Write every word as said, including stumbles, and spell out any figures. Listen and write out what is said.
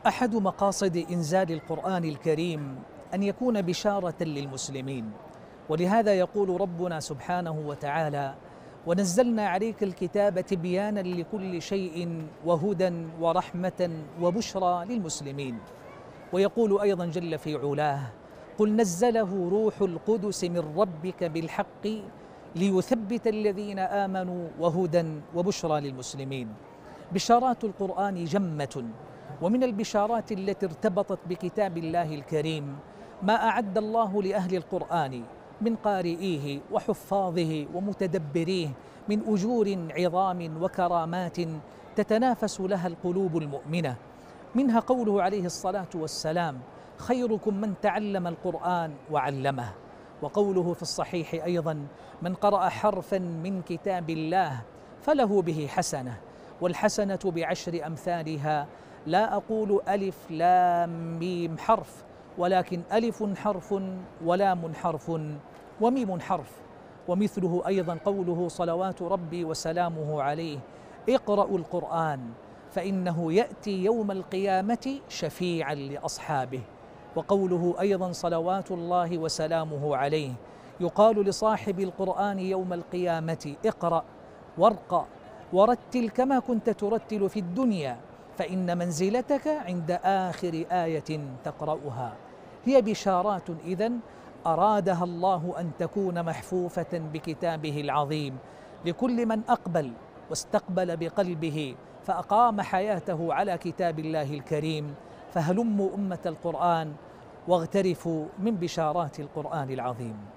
أحد مقاصد إنزال القرآن الكريم أن يكون بشارة للمسلمين، ولهذا يقول ربنا سبحانه وتعالى: ونزلنا عليك الكتاب تبيانا لكل شيء وهدى ورحمة وبشرى للمسلمين. ويقول أيضا جل في علاه: قل نزله روح القدس من ربك بالحق ليثبت الذين آمنوا وهدى وبشرى للمسلمين. بشارات القرآن جمة، ومن البشارات التي ارتبطت بكتاب الله الكريم ما أعد الله لأهل القرآن من قارئيه وحفاظه ومتدبريه من أجور عظام وكرامات تتنافس لها القلوب المؤمنة. منها قوله عليه الصلاة والسلام: خيركم من تعلم القرآن وعلمه. وقوله في الصحيح أيضا: من قرأ حرفا من كتاب الله فله به حسنة، والحسنة بعشر أمثالها، لا أقول ألف لام ميم حرف، ولكن ألف حرف ولام حرف وميم حرف. ومثله أيضا قوله صلوات ربي وسلامه عليه: اقرأوا القرآن فإنه يأتي يوم القيامة شفيعا لأصحابه. وقوله أيضا صلوات الله وسلامه عليه: يقال لصاحب القرآن يوم القيامة: اقرأ وارقى ورتل كما كنت ترتل في الدنيا، فإن منزلتك عند آخر آية تقرأها. هي بشارات إذن أرادها الله أن تكون محفوفة بكتابه العظيم لكل من أقبل واستقبل بقلبه فأقام حياته على كتاب الله الكريم. فهلموا أمة القرآن واغترفوا من بشارات القرآن العظيم.